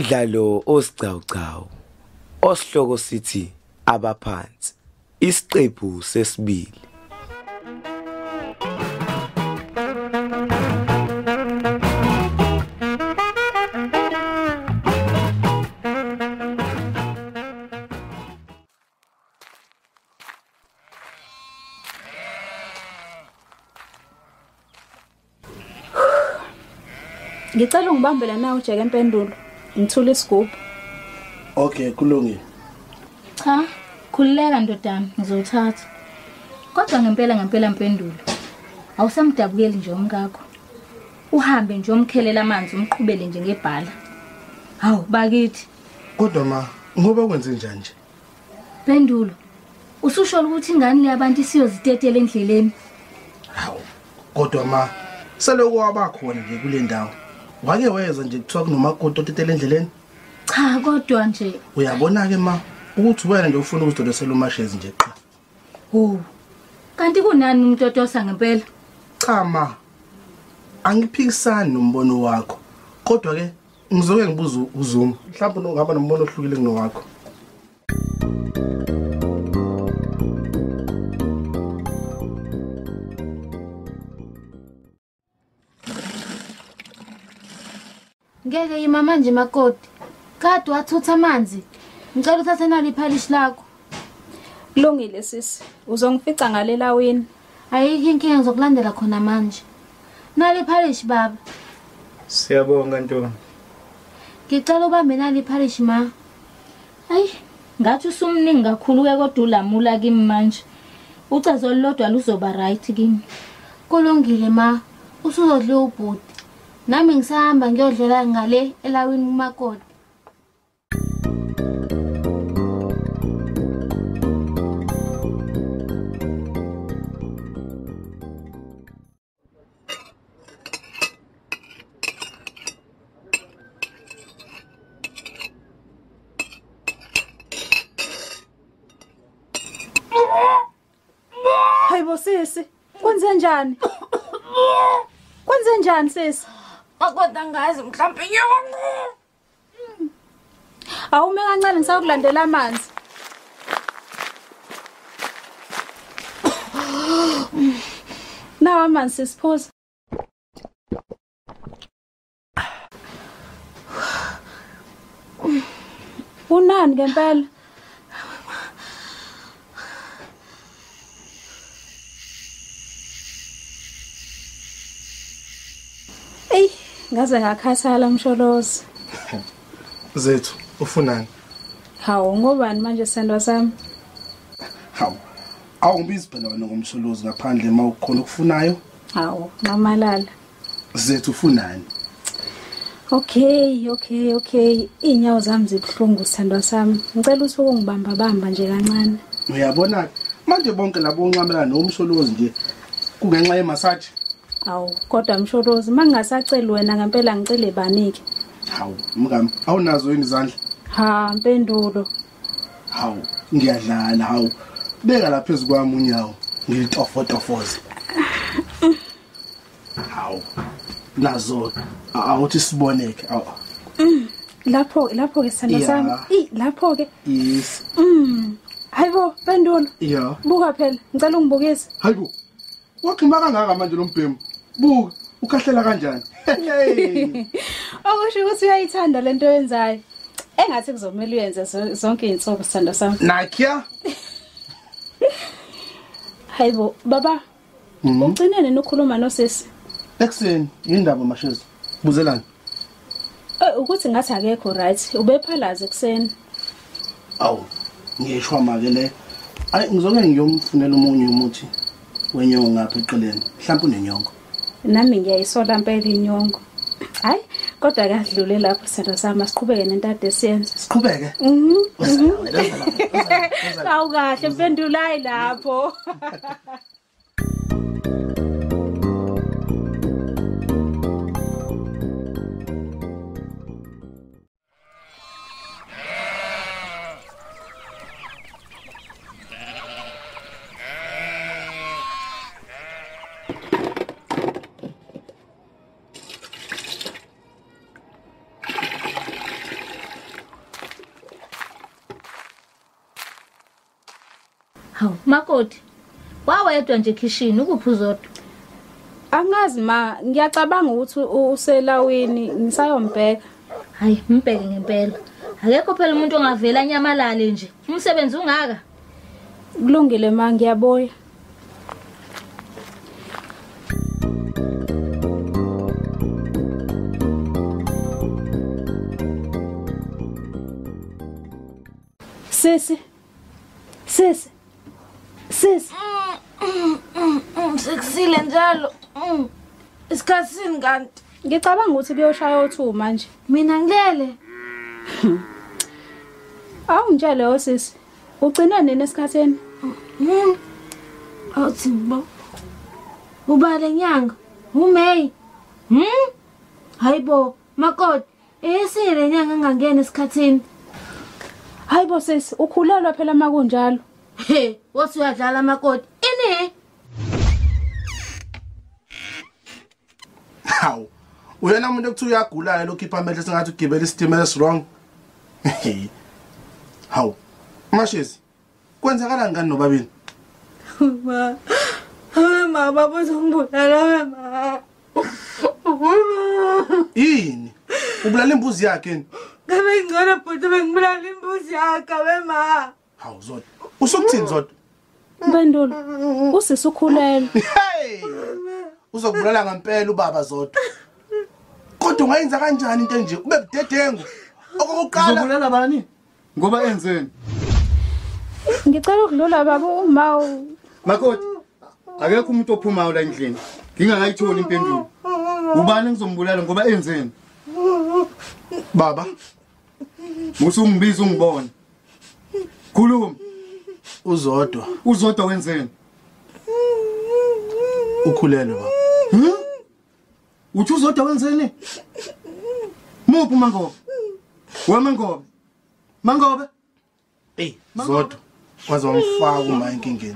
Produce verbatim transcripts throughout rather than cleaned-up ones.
Umdlalo osiqhawqhawo osihloko sithi Abaphansi isiqephu sesibili. Ngicela ungibambele nawe ujeke empendulo. Ngithula isigubhu. Okay, kulungile. Cha, khululeka ndodana, ngizothatha. Kodwa ngempela ngempela mpendulo. Awusamdabukeli nje umkakho. Uhambe nje umkhelela amanzi umqhubele nje ngebhala. Hawu bakithi. Kodwa ma, ngoba kwenze njani nje? Mpendulo. Ususho ukuthi ingane leyabantu isiyozitetela endleleni. Hawu. Kodwa ma, seloko wabakhona nje kule ndawo. Wake weza nje kuthiwa kunomakoti otetela endleleni? Cha, kodwa nje uyabona ke ma ukuthi wena nje ufuna ukuzidodosela umashezi nje qha. Oh. Kanti kunani umtotosa ngempela? Cha ma. Angiphikisani nombono wakho. Kodwa ke ngizoke ngibuza uZuma. Mhlawumbe ungaba nombono ohlukile kunowakho. Ngeke yima manje makoti. Kade wathutha amanzi. Ngicela uthathe nali iphalishi lakho. Kulungile sisi. Uzongifica ngalela wini. Ayikho inkinga ngizokulandela khona manje. Nali iphalishi baba. Siyabonga ntombi. Ngicela ubambe nali iphalishi ma. Hayi, ngathi usumningi kakhulu ke kodwa ulamula kimi manje. Ucazo olulodwa luzoba right kimi. Kulungile ma. Usuzodla ubhuti. Nami ngisahamba ngiyodlela ngale elawini kumakoti. Hayibo sisi, kwenze njani? Kwenze njani sisi? Makoda ngazi mhlawumbe nyongo. Awume kancane ngisakulandela amanzi. Nawa amanzi sisiphuza. Unani ngempela? Ey, ngaze ngakhathala msholozi. Zethu, ufunani? Hawu ngobani manje sandwa sami? Hawu. Awungibizi phela wena ngomsholozi ngaphandle mawukhona ukufunayo? Hawu, ngamalala. Zethu ufunani? Okay, okay, okay. Inyawo zami zibhlungu sandwa sami. Ngicela ukuthi ungibamba bamba nje kancane. Uyabona manje bonke labo onqamela nomsholozi nje kungenxa yemassage. Awu, kodwa msholozi mangingasacela wena ngempela ngicele banike. Hawu, mngami, awunazo yini izandla? Ha, mpendulo. Hawu, ngiyadlala, hawu. Beka lapha phezu kwami unyawo, ngilitofotofoze. Hawu. Nazo awuthi siboneke. Awu. Lapho, lapho ke sandwa sami. I, lapho ke. Yes. Mm. Hayibo, mpendulo. Yeah. Buka phela, ngicela ungibukise. Hayibo. Wakhima kangaka manje lo mbhemu. Buka, ukhahlela kanjani? Hey. Okusho ukuthi uyayithanda lento yenzayo. Engathi kuzomela uyenze zonke izinsuku sandwa sami. Nakya? Hayibo, baba. Ugcinene nokhuluma nosisi. Ekseni, indaba mashezi. Buzelani? Eh ukuthi ngathi akekho right. Ubephalaze kuseni. Awu, ngiyeshwa make le. Ayi ngizoke ngiyomfunela umunye umuthi wenyongo ngapha eqeleni. Mhlawumbe unenyongo. Nami ngiyayisola impela inyongo. Hayi, kodwa akadlule lapho sandwa sami siqhubeke nentade esiyenza. Siqhubeke? Mhm. Mhm. Awu kahle mpendulayi lapho. Hawu makoti. Wawedwa nje kitchen ukuphi UZODWA? Angazi ma, ngiyacabanga ukuthi uselawini ngisayombheka. Hayi mbheke ngempela. Akekho phela umuntu ongavela nyamalale nje. Umsebenzi ungaka. Kulungile ma, ngiyaboya. Sisi. Sisi. Sisi. Sekusile njalo. Isikhatsini kanti Ngicabanga ukuthi kuyoshaya uthu manje. mina ngilele. Awu njalo osisi. Ugcina nini esikhatheni? Hmm. Awuthi bo. Ubale nyanga. UMay. Hmm? Hayibo, makoti. Esile nyanga ngangena esikhathini. Hayibo sisi, ukhulelwa phela makunjalo. He, wathi uyadlala makoti. Ini? Hawu. Uyena umuntu okuthi uyagulana lokhipha amehlo sengathi ugibela isitimela wrong. Hawu. Mashezi. Kwenzakala ngani nobabini? Ma. Hawe ma baba uzongibulala ma. Yini? Ubulala imbuzi yakhe ni? Ngabe ngicela bhuti bengibulala imbuzi yakhe wema. Hawu Zodwa. Usokuthini Zodwa? Mbandulo. Usisi ukhulelwe. Hey! Uzokubulala ngempela ubaba Zodwa. Kodwa ungayenza kanjani into nje? Ube budedengu. Okokuqala Uzobulala bani? Ngoba enzeni? Ngicela ukudlula baba uma Makoti, akekho umuntu ophumayo la endlini. Ngingakayitholi impendulo. Ubani engizombulala ngoba enzeni? baba. Musumbiza ungibona. Khuluma. UZODWA. UZODWA wenzeni? Ukhulelwe baba. Hm? Uthi UZODWA wenzeni? Muphi Mangobe? Wemangobe. Mangobe? Hey, Zodwa. Waze wamfaka uma enkingeni.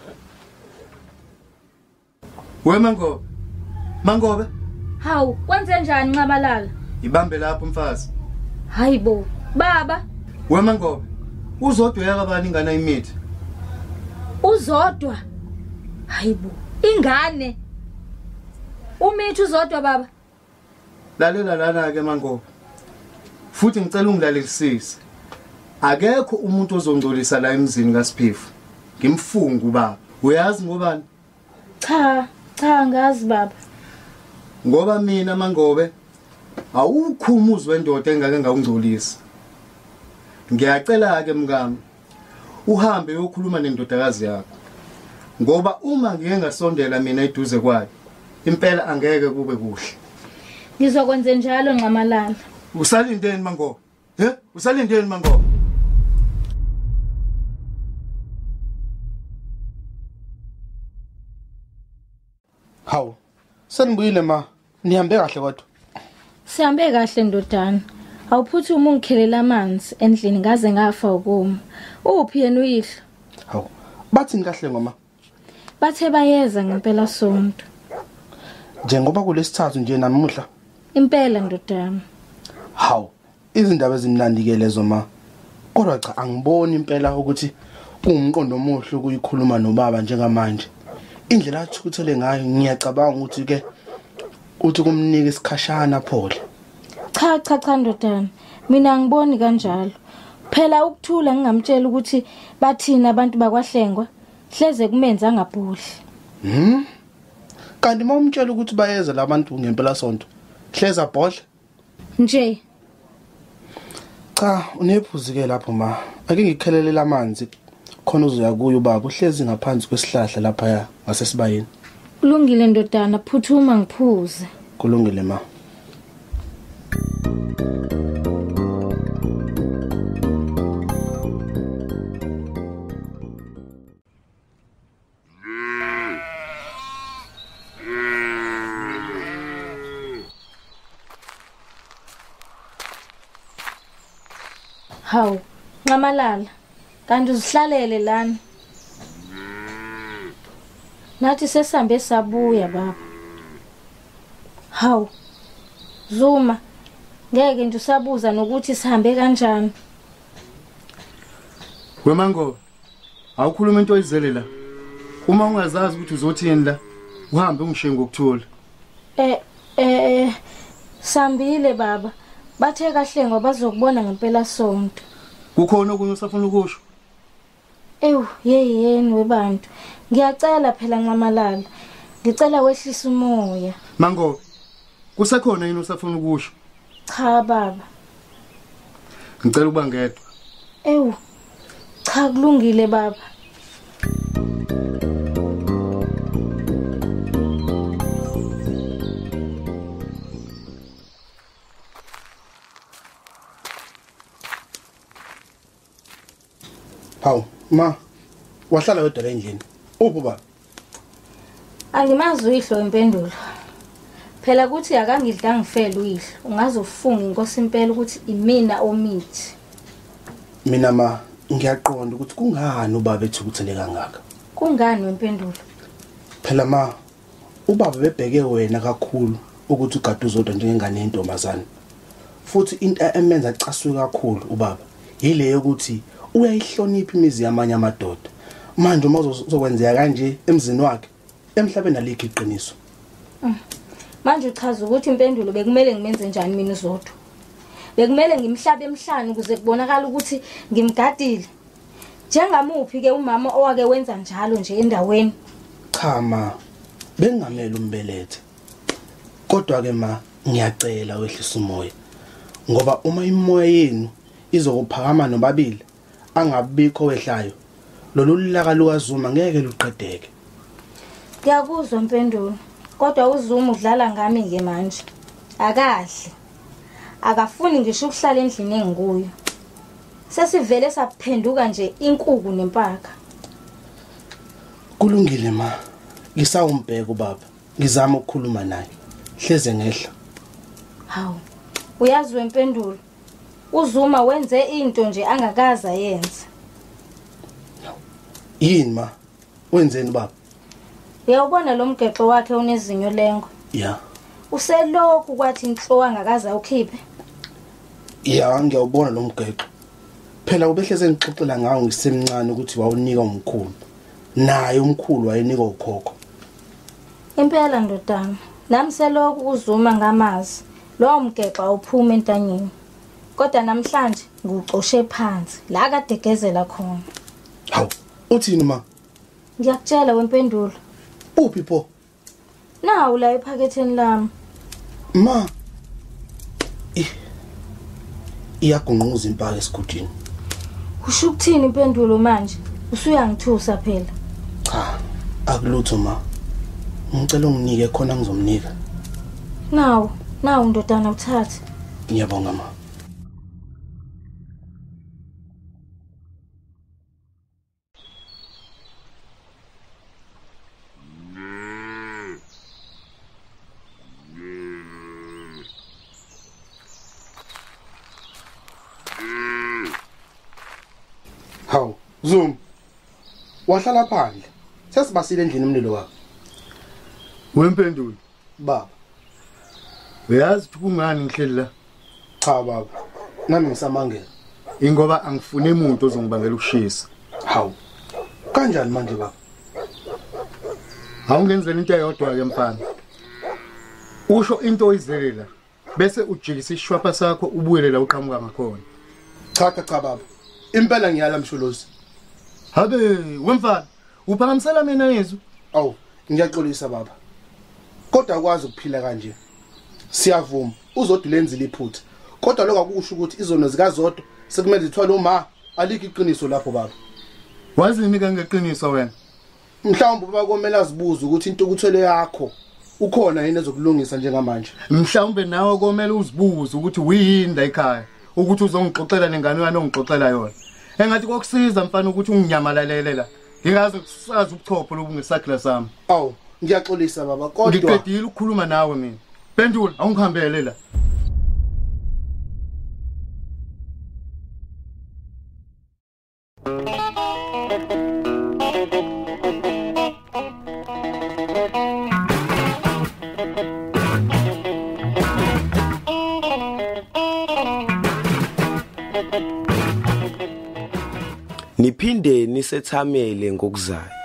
Wemangobe. Mangobe? Hawu, kwenze njani ncabalala? Ibambe lapho mfazi. Hayibo, baba. Wemangobe. UZODWA yakabani ingane imithi? UZODWA. Hayibo, ingane. Umithi UZODWA baba. Lalela lana ke Mangobe. Futhi ngicela ungilalelisise. Akekho umuntu ozongcolisa la emzini kaSiphifu. Ngimfunga ubaba. Uyazi ngobani? Cha, cha ngazi baba. Ngoba mina Mangobe awukho umuzi wendoda engake ngawungcolisa. Ngiyacela ke mngami uhambe uyokhuluma nendodakazi yakho. Ngoba uma ngike ngasondela mina eduze kwayo, impela angeke kube kuhle. Ngizokwenza njalo nqamalala. Usalindeni Mangobe? He? Usalindeni Mangobe? Hawu. Senibuyile ma. Nihambe kahle kodwa. Sihambe kahle ndodana. Awuphuthi uma ungikhelela amanzi endlini ngaze ngafa ukuma. Uphi yena uyihlo? Hawu. Bathi kahle ngoma. Bathe bayeza ngempela sonto. Njengoba kulesithathu nje namuhla. Impela ndodana. Hawu. Izindaba ezimnandi ke lezo ma. Kodwa cha angiboni impela ukuthi kungumqondo omuhle ukuyikhuluma nobaba njengamanje. Indlela athukuthele ngayo ngiyacabanga ukuthi ke uthi kumnika isikhashana phole. Cha cha cha ndodana. Mina ngiboni kanjalo. Phela ukuthula ngingamtshela ukuthi bathina abantu bakwahlengwa hleze kumenza ngabhudli. Mhm. Kanti mawumtshela ukuthi bayeza labantu ngempela sonto. Hleza bhodle. Nje. Cha, unephuzi ke lapho ma. Ake ngikhelele amanzi khona uzoya kuyo baba uhlezi ngaphansi kwesihlahla lapha ngasesibayeni. Kulungile ndodana, phuthuma ngiphuze. Kulungile ma. Hawu, nqamalala. Kanti uzihlalele lana. Nathi sesambe sabuya baba. Hawu. Zuma. Ngeke nje usabuza nokuthi sihambe kanjani. Wemangobe. awukhuluma into oyizele la. Uma ungazazi ukuthi uzothini la, uhambe ungishiye ngokuthola. Eh eh sambile baba. Bathe kahle ngoba bazokubona ngempela sonto. Kukhona okunye usafuna ukusho? Ewu, yeyeni webantu. Ngiyacela phela ncamalala. Ngicela wehlisa umoya. Mangobe. Kusekhona yini usafuna ukusho? Cha baba. Ngicela ukuba ngedwa. Ewu. Cha kulungile baba. Hawu, ma. Wahlala wedwa la endlini. Upho baba? Angimazi uyihlo impendulo. Phela kuthi akangidla ngifele uyihlo. Ungazofunga inkosi impela ukuthi imina omithi. Mina ma ngiyaqonda ukuthi kungani ubaba ethukuthele kangaka. Kungani wempendulo? Phela ma ubaba bebheke wena kakhulu ukuthi ugade uzodwa njengengane yentombazane. Futhi into emenza acaswe kakhulu ubaba yile yokuthi uyayihlonipha imizi yamanye amadoda. Manje uma uzokwenzeka kanje emzini wakhe emhlabeni alikho iqiniso. Manje uchaza ukuthi impendulo bekumele ngimenze njani mina uZODWA? Bekumele ngimhlabe emhlanje ukuze kubonakala ukuthi ngimgadile. Njengamuphi ke umama owake wenza njalo nje endaweni? Cha ma, bengamele umbelethe. Kodwa ke ma, ngiyacela wehlisa umoya. Ngoba uma imoya yenu izokuphakama nobabili, angabikho wehlayo. Lolu laka lukaZuma ngeke luqedeke. Ngiyakuzwa impendulo. Kodwa uZuma udlala ngami nje manje. Akahle. Akafuni ngisho ukuhlala endlini engikuyo. Sesivele saphenduka nje inkukhu nempaka. Kulungile ma. Ngisawumbheka ubaba. Ngizama ukukhuluma naye. Hleze ngehla. Hawu. Uyazi wempendulo. uZuma wenze into nje angakaza yenza. Yini ma? Wenzeni baba? Uyawubona lo mgexo wakhe unezinyo lengo. Ya. Uselokhu kwathi inhlo angakaza ukhiphe. Ya, ngiyawubona lo mgexo. Phela ubehleze ngixoxela ngawo ngisemncane ukuthi wawunika umkhulu. Naye umkhulu wayenika ukhokho. Impela ndodana, nami selokhu uZuma ngamazi. Lo mgexo awuphuma entanyeni. Kodwa namhlanje nguxoshe phansi la kadegezela khona. Hawu, uthini ma? Ngiyakutshela wempendulo. Uphi pho? Nawu la ephaketheni lami. Ma. Eh. Iyagunquza impaka esigudini. Usho ukuthini impendulo manje? Usuyangithusa phela. Cha, akulutho ma. Ngicela unginike khona ngizomnika. Nawu, nawu ndodana uthathe. Ngiyabonga ma. Hawu, Zuma. Wahlala phandle. Sesibasile endlini umlilo wakho. Wempendulo. Baba. Uyazi ukuthi kungani ngihleli la? Cha baba. Nami ngisamangela. Ingoba angifune umuntu ozongibangela ukushisa. Hawu. Kanjani manje baba? Awungenzela into eyodwa ke mfana. Usho into oyizelela bese ujikisa ishwapha sakho ubuyele la uqhamuka ngakhona. Cha cha cha baba. Impela ngiyala msholozi. Habe, wemfana, uphakamisela mina yezwi? Awu, ngiyaxolisa baba. Kodwa akwazi ukuphila kanje. Siyavuma, uZODWA lenzile iphutha. Kodwa lokho akusho ukuthi izono zikaZODWA sekumele zithwale uma alikho iqiniso lapho baba. Wazini kangeqiniso wena? Mhlawumbe baba komela azibuza ukuthi into ukuthwele yakho ukhona yini ezokulungisa njengamanje. Mhlawumbe nawe komela uzibuze ukuthi uyini la ekhaya, ukuthi uzongixoxela nengane yami ongixoxela yona. Engathi kokusiza mfana ukuthi unginyamalelele la. Ngingazi ukusazi ubuchopho lobungesakla sami. Awu, ngiyaxolisa baba kodwa ngiqedile ukukhuluma nawe mina. Pendula, awungihambele la. Niphinde nisethamele ngokuzayo.